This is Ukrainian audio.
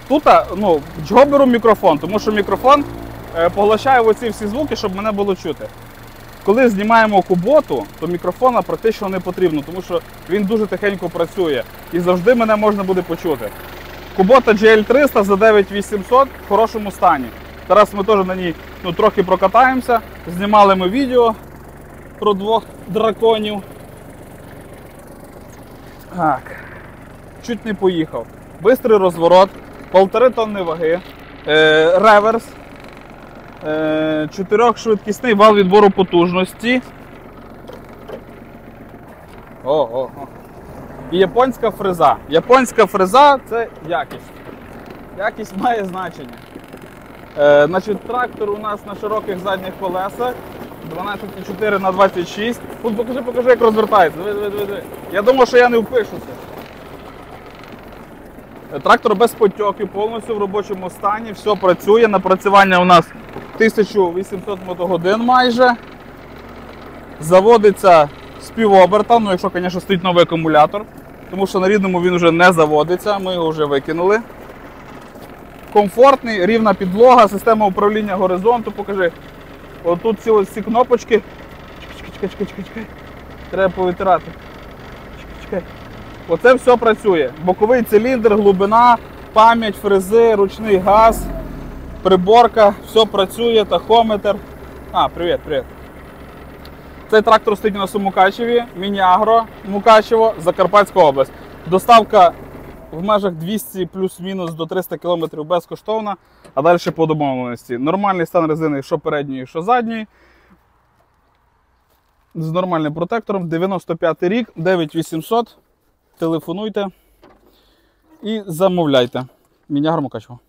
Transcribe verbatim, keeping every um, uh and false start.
Тут, ну, чого беру мікрофон? Тому що мікрофон е, поглощає оці всі звуки, щоб мене було чути. Коли знімаємо куботу, то мікрофона практично не потрібно, тому що він дуже тихенько працює і завжди мене можна буде почути. Кубота джі ель триста за дев'ять вісімсот в хорошому стані. Зараз ми теж на ній ну, трохи прокатаємося. Знімали ми відео про двох драконів. Так, чуть не поїхав. Бистрий розворот, півтори тонни ваги, е, реверс, е, чотирьохшвидкісний вал відбору потужності. О, о, о. І японська фреза. Японська фреза – це якість. Якість має значення. Е, значить, трактор у нас на широких задніх колесах. дванадцять чотири на двадцять шість. Тут покажи, покажи, як розвертається. Диви, диви, диви. Я думав, що я не впишуся. Трактор без потьоків, повністю в робочому стані, все працює. Напрацювання у нас тисяча вісімсот мотогодин майже. Заводиться з півоберта, ну якщо, звісно, стоїть новий акумулятор. Тому що на рідному він вже не заводиться, ми його вже викинули. Комфортний, рівна підлога, система управління горизонту, покажи. Ось тут ці ось ці кнопочки. Чекай, чекай, чекай, чекай, чекай. Треба повитирати. Чекай, чекай. Оце все працює. Боковий циліндр, глибина, пам'ять, фрези, ручний газ, приборка, все працює, тахометр. А, привіт, привіт. Цей трактор стоїть у нас у Мукачеві, Міні-Агро, Мукачево, Закарпатська область. Доставка в межах двісті плюс-мінус до триста кілометрів безкоштовна, а далі по домовленості. Нормальний стан резини, що передньої, що задньої. З нормальним протектором, дев'яносто п'ятий рік, дев'ять вісімсот. Телефонуйте і замовляйте. Міні-Агро, Мукачево.